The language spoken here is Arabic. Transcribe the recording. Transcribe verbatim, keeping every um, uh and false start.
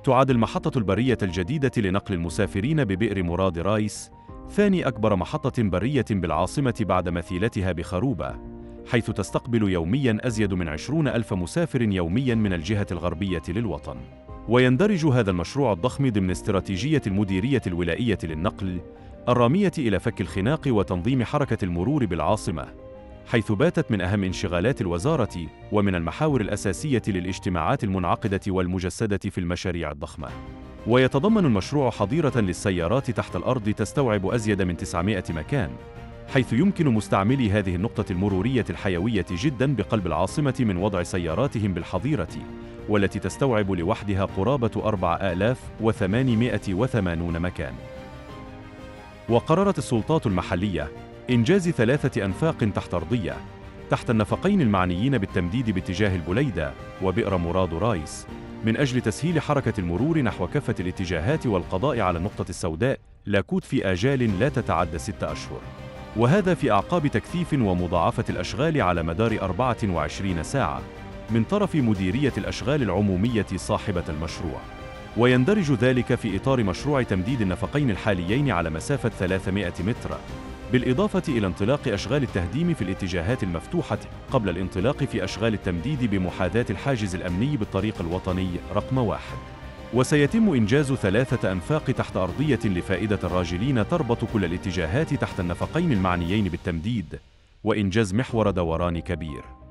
تعد المحطة البرية الجديدة لنقل المسافرين ببئر مراد رايس ثاني أكبر محطة برية بالعاصمة بعد مثيلتها بخروبة، حيث تستقبل يومياً أزيد من عشرين ألف مسافر يومياً من الجهة الغربية للوطن. ويندرج هذا المشروع الضخم ضمن استراتيجية المديرية الولائية للنقل الرامية إلى فك الخناق وتنظيم حركة المرور بالعاصمة، حيث باتت من أهم انشغالات الوزارة ومن المحاور الأساسية للاجتماعات المنعقدة والمجسدة في المشاريع الضخمة. ويتضمن المشروع حظيرة للسيارات تحت الأرض تستوعب أزيد من تسعمائة مكان، حيث يمكن مستعملي هذه النقطة المرورية الحيوية جداً بقلب العاصمة من وضع سياراتهم بالحظيرة، والتي تستوعب لوحدها قرابة أربعة آلاف وثمانمائة وثمانين مكان. وقررت السلطات المحلية إنجاز ثلاثة أنفاق تحت أرضية تحت النفقين المعنيين بالتمديد باتجاه البليدة وبئر مراد رايس من أجل تسهيل حركة المرور نحو كافة الاتجاهات والقضاء على النقطة السوداء لاكوت في آجال لا تتعدى ستة أشهر، وهذا في أعقاب تكثيف ومضاعفة الأشغال على مدار أربعة وعشرين ساعة من طرف مديرية الأشغال العمومية صاحبة المشروع. ويندرج ذلك في إطار مشروع تمديد النفقين الحاليين على مسافة ثلاثمائة متر، بالإضافة إلى انطلاق أشغال التهديم في الاتجاهات المفتوحة قبل الانطلاق في أشغال التمديد بمحاذاة الحاجز الأمني بالطريق الوطني رقم واحد. وسيتم إنجاز ثلاثة أنفاق تحت أرضية لفائدة الراجلين تربط كل الاتجاهات تحت النفقين المعنيين بالتمديد، وإنجاز محور دوران كبير.